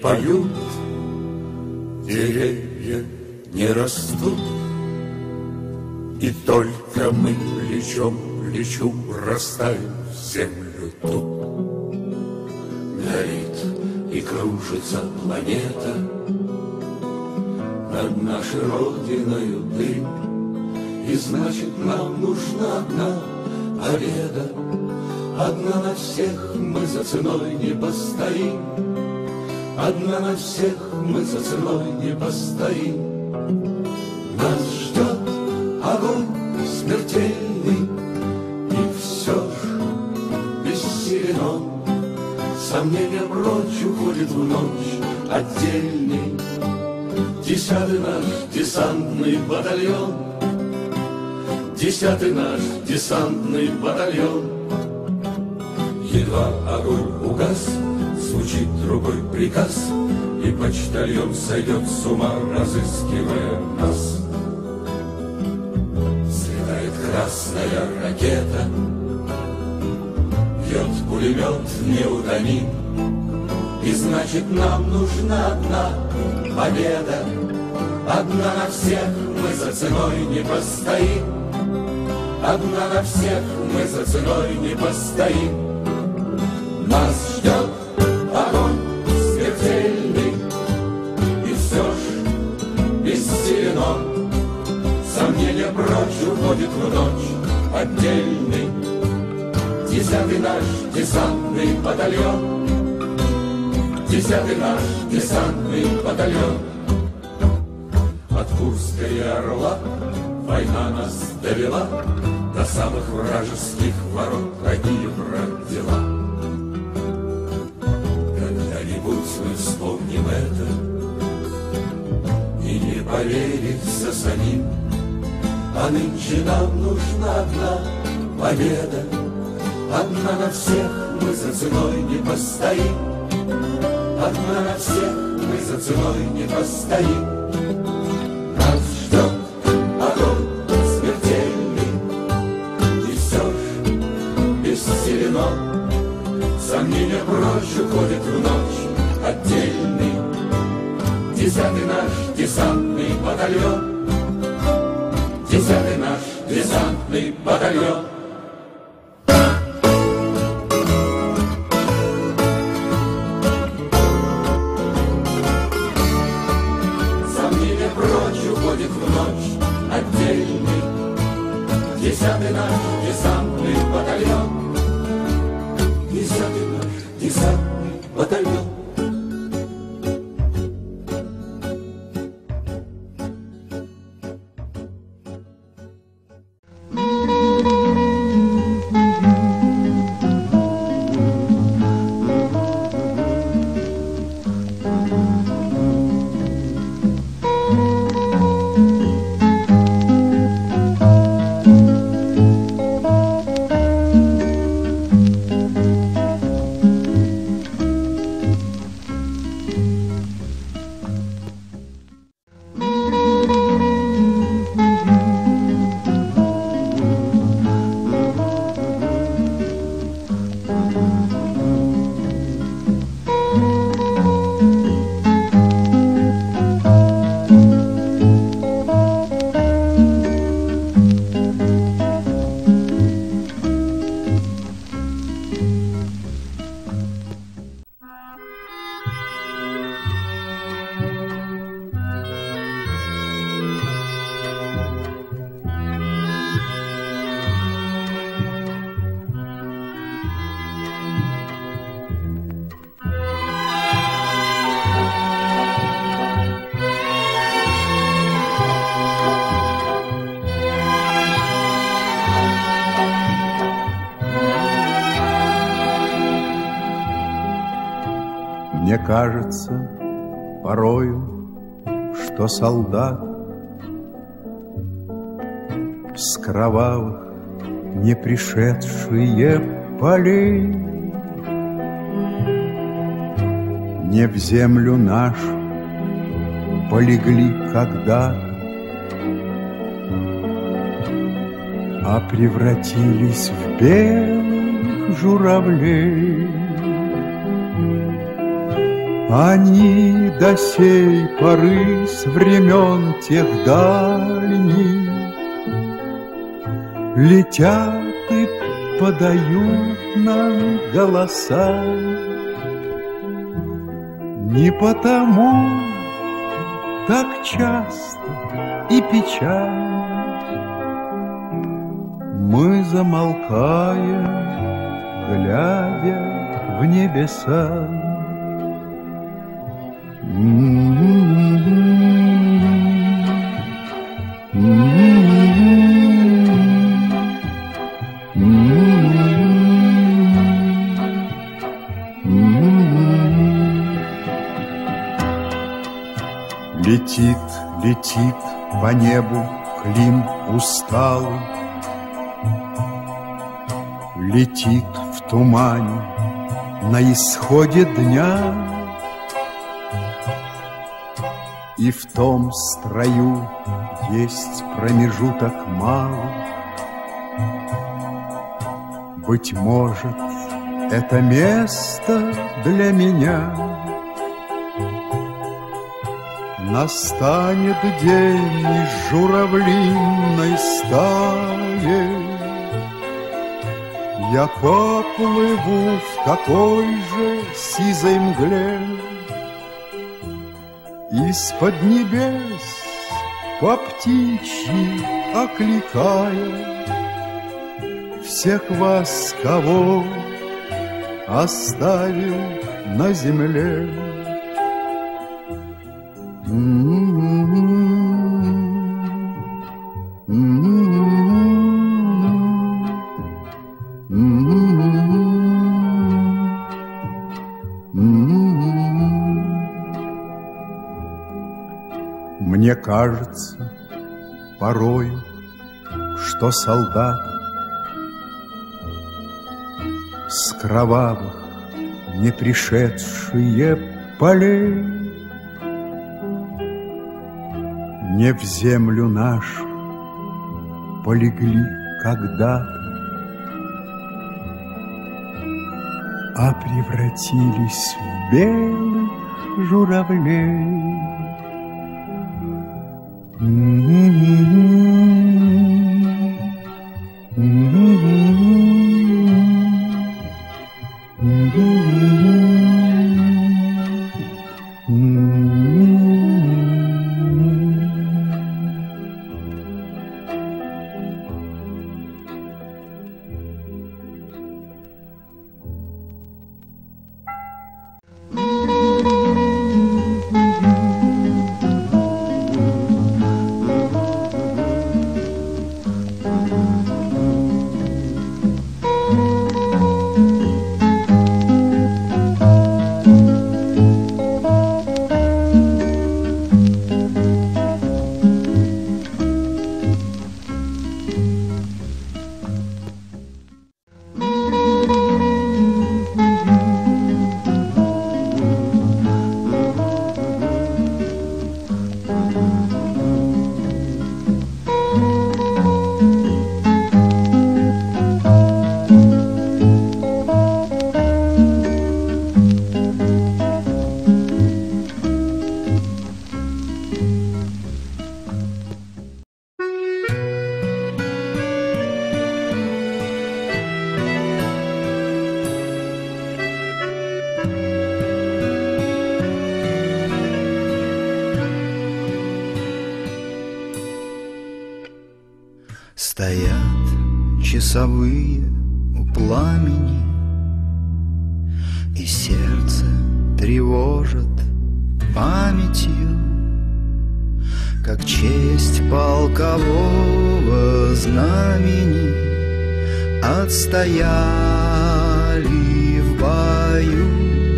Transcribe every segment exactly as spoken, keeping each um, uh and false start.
поют, деревья не растут, и только мы плечом к плечу растаем в землю тут. Горит и кружится планета, над нашей родиною дым, и значит нам нужна одна победа. Одна на всех мы за ценой не постоим, одна на всех мы за ценой не постоим. Нас ждет огонь смертельный, и все ж бессилен он. Сомнения прочь уходит в ночь отдельный десятый наш десантный батальон, десятый наш десантный батальон. Едва огонь угас, звучит другой приказ, и почтальон сойдет с ума, разыскивая нас. Взлетает красная ракета, бьет пулемет неутомим, и значит нам нужна одна победа. Одна на всех мы за ценой не постоим, одна на всех мы за ценой не постоим. Нас ждет огонь смертельный, и все ж бессилен он. Сомнения прочь уходит в ночь отдельный десятый наш десантный батальон, десятый наш десантный батальон. От Курска и Орла война нас довела до самых вражеских ворот, такие дела. Мы вспомним это и не поверится самим, а нынче нам нужна одна победа. Одна на всех мы за ценой не постоим, одна на всех мы за ценой не постоим. Нас ждет огонь смертельный, и все ж бессилен он. Сомнения прочь уходят в ночь отдельный десятый наш десантный батальон, десятый наш десантный батальон. Сомнения прочь уходит в ночь отдельный десятый наш десантный батальон, десятый наш десантный батальон. Мне кажется порою, что солдат с кровавых не пришедшие полей не в землю нашу полегли когда-то, а превратились в белых журавлей. Они до сей поры с времен тех дальних летят и подают нам голоса. Не потому так часто и печально мы замолкаем, глядя в небеса. Летит, летит по небу Клим усталый, летит в тумане на исходе дня. И в том строю есть промежуток малый. Быть может, это место для меня. Настанет день из журавлиной стаи, я поплыву в такой же сизой мгле. Из-под небес по птичьи окликая всех вас, кого оставил на земле. Мне кажется порою, что солдаты с кровавых не пришедшие полей не в землю нашу полегли когда-то, а превратились в белых журавлей. Стоят часовые у пламени, и сердце тревожит памятью, как честь полкового знамени отстояли в бою.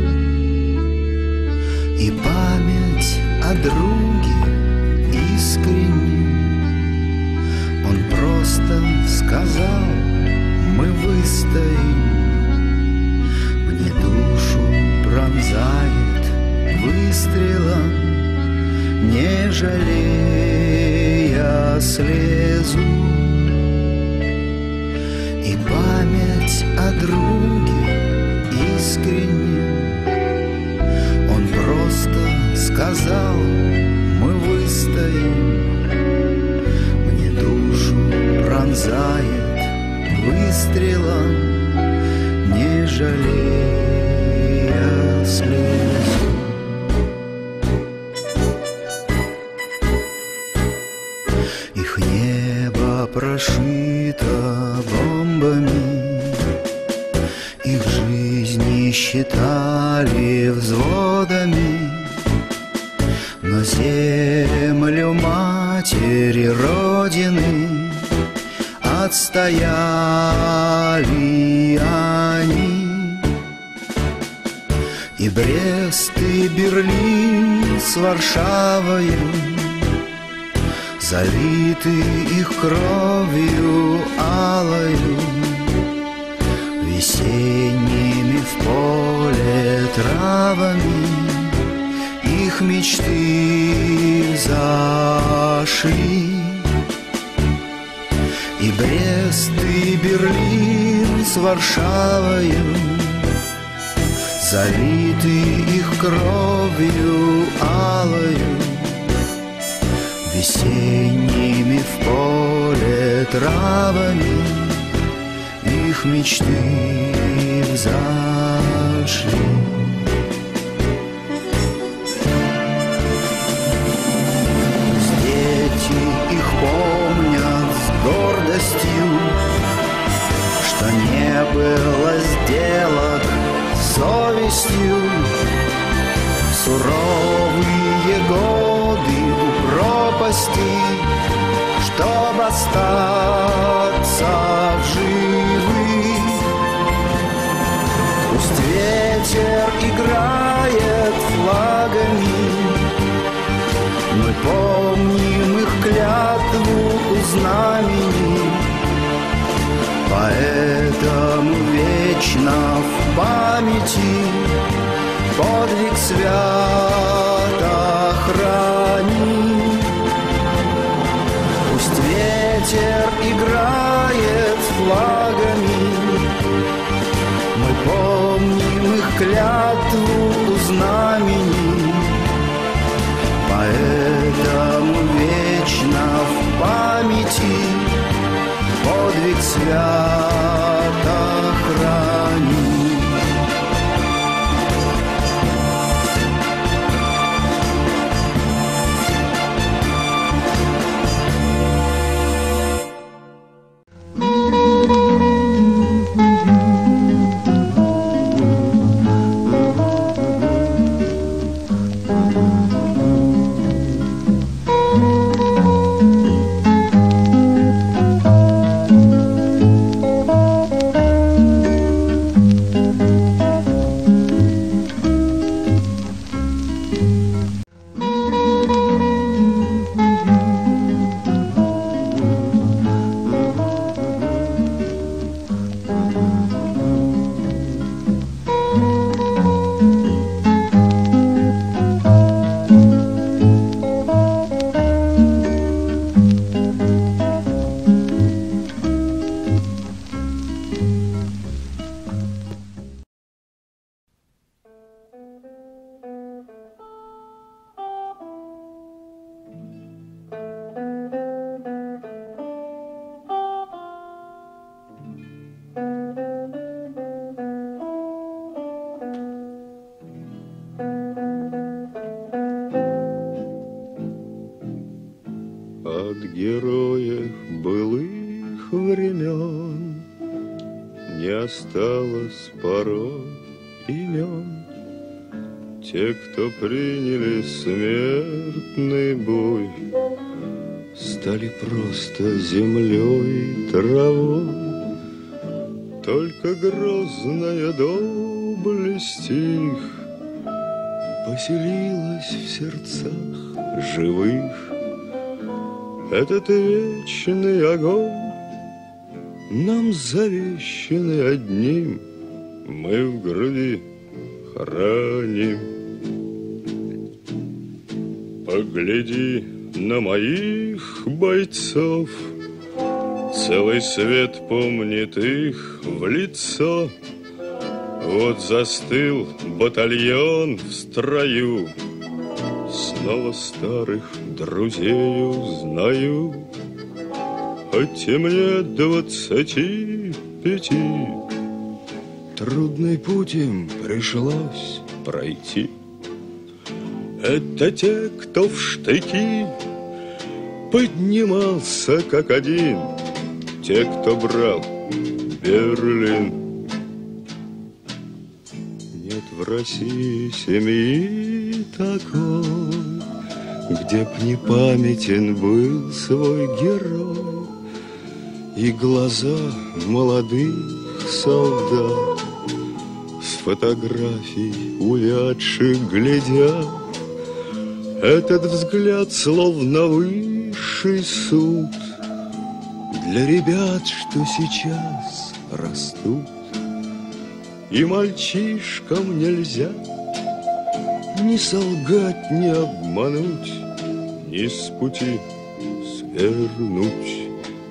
И память о друге искренней, он просто сказал: мы выстоим. Мне душу пронзает выстрелом, не жалея слезу. И память о друге искреннем, он сказал, мы выстоим. Мне душу пронзает выстрелом, не жалея слез. Их небо прошито бомбами, их жизни считали взводами, но землю матери Родины отстояли они. И Брест, и Берлин с Варшавою залиты их кровью алою, весенними в поле травами их мечты зашли. И Брест, и Берлин с Варшавою залиты их кровью алою, весенними в поле травами их мечты взошли. Дети их помнят с гордостью, что не было сделок совестью. В суровые годы у пропасти, чтоб остаться в живых. Пусть ветер играет флагами, мы помним их клятву у знамени. Поэтому вечно в памяти подвиг свято храни. Пусть ветер играет флагами, мы помним их клятву у знамени. Поэтому вечно в памяти подвиг свято храни. От героев былых времен не осталось порой имен. Те, кто приняли смертный бой, стали просто землей и травой. Только грозная доблесть их поселилась в сердцах живых. Этот вечный огонь нам завещанный одним, мы в груди храним. Погляди на моих бойцов, целый свет помнит их в лицо. Вот застыл батальон в строю, снова старых друзей узнаю, хоть и мне двадцати пяти. Трудный путь им пришлось пройти. Это те, кто в штыки поднимался как один, те, кто брал Берлин. Нет в России семьи такой, где б не памятен был свой герой, и глаза молодых солдат с фотографий увядших глядят. Этот взгляд словно высший суд для ребят, что сейчас растут. И мальчишкам нельзя ни солгать, ни обмануть, ни с пути свернуть.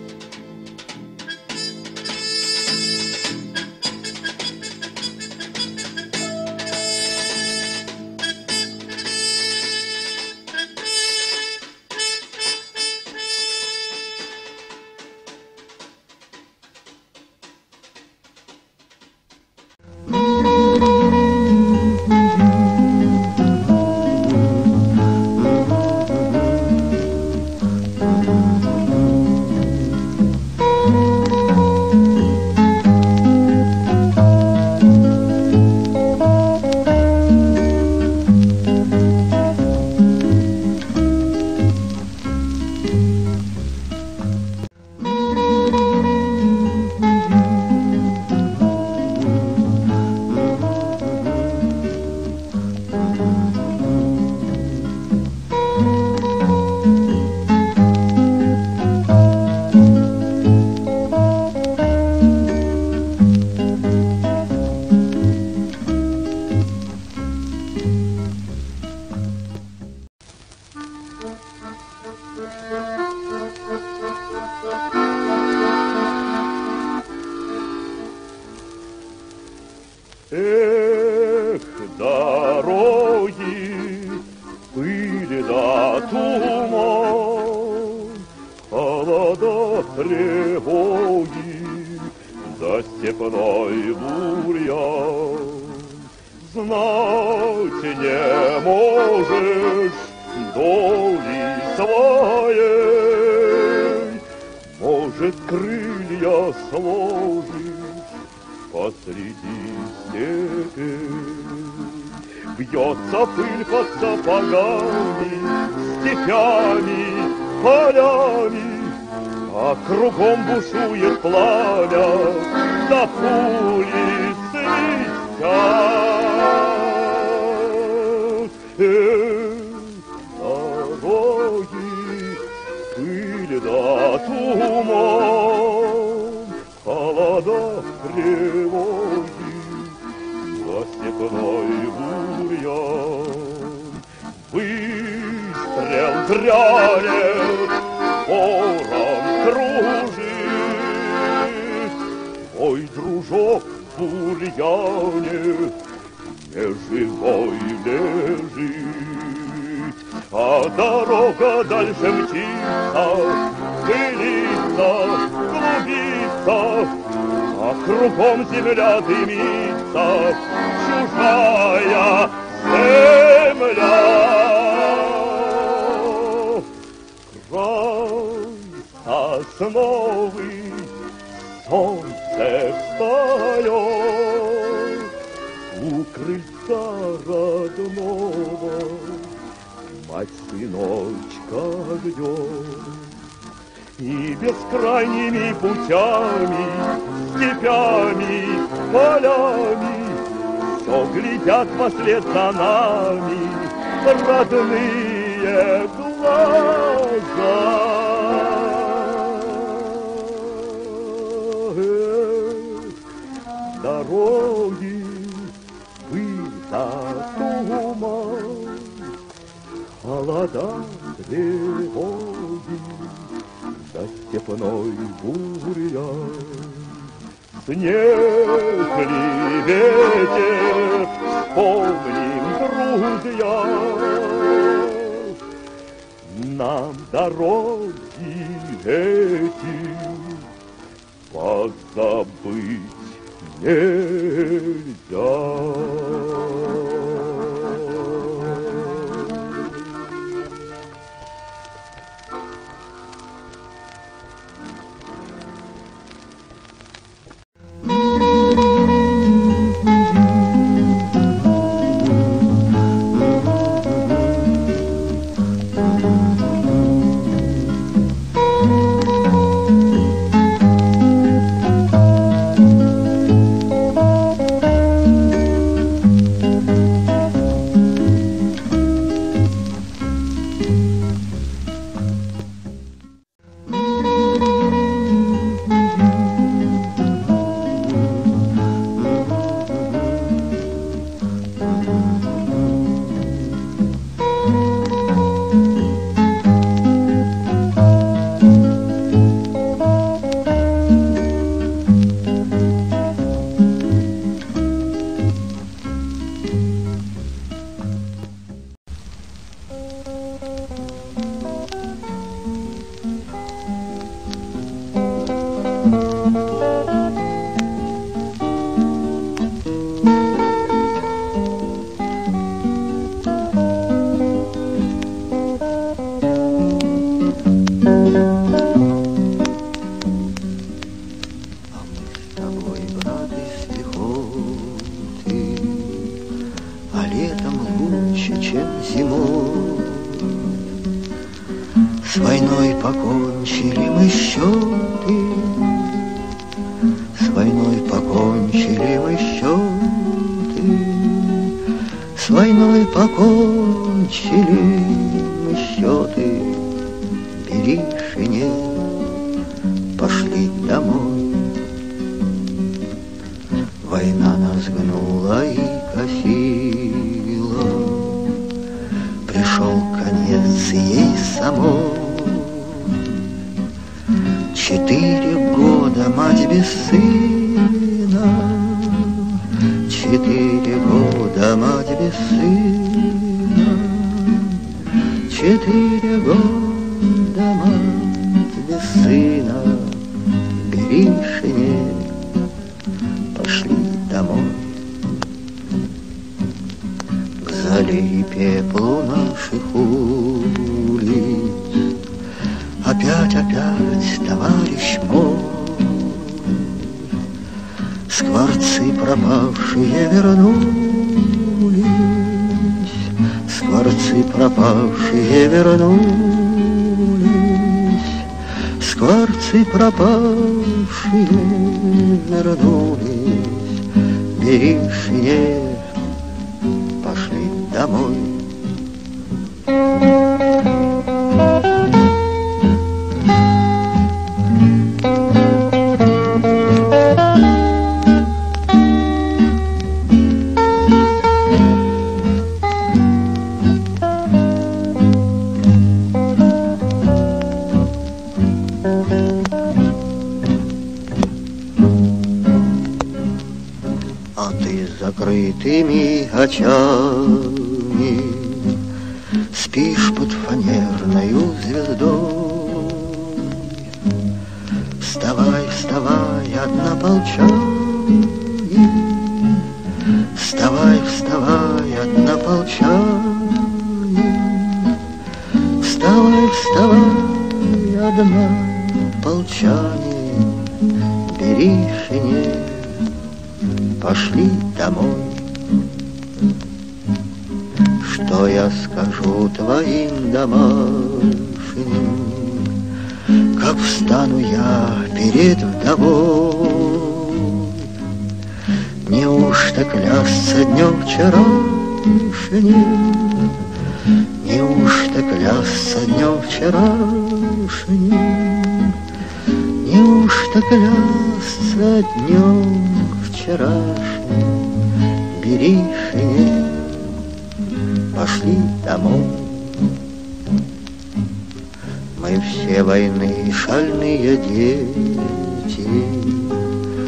Эх, дороги, пыль да туман, холода, тревоги, за степной бурьян. Знать не можешь доли своей, может, крылья сложишь посреди степи. Бьется пыль под сапогами, степями, полями, а кругом бушует пламя, да пули свистят. Эх, дороги, пыль да туман, холода, тревоги, за степной бурьян. Выстрел грянет, ворон кружит, мой дружок в бурьяне неживой лежит. А дорога дальше мчится, пылится, клубится, а кругом земля дымится, чужая земля. Край сосновый, солнце встает, у крыльца родного мать сыночка ждет. И бескрайними путями, степями, полями все глядят вслед за нами родные глаза. Эх, дороги, пыль да туман, холода, тревоги, за степной бурьян. Снег ли ветер, вспомним, друзья, нам дороги эти позабыть нельзя. С войной покончили мы счеты, с войной покончили мы счеты, с войной покончили мы счеты. Бери шинель, пошли домой. Война нас гнула и косила, пришел конец ей самой. Четыре года мать без сына, четыре года мать без сына, четыре года мать без сына. Бери шинель, пошли домой. К зале и пеплу наших улиц опять, опять, товарищ мой, скворцы пропавшие вернулись, скворцы пропавшие вернулись, скворцы пропавшие вернулись. Бери шинель, пошли домой. А ты с закрытыми очами спишь под фанерною звездой. Вставай, вставай, однополчане, вставай, вставай, однополчане, вставай, вставай, однополчане. Бери шинель, пошли домой. Что я скажу твоим домашним, как встану я перед вдовой? Неужто клясться днем вчерашним, неужто клясться днем вчерашним, неужто клясться днем вчерашним? Бери шинель, пошли домой. Мы все войны шальные дети,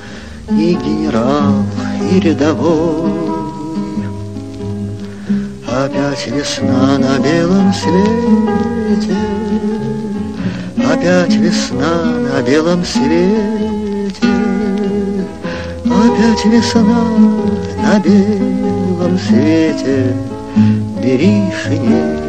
и генерал, и рядовой, Опять весна на белом свете, опять весна на белом свете, опять весна на белом свете. Бери шинель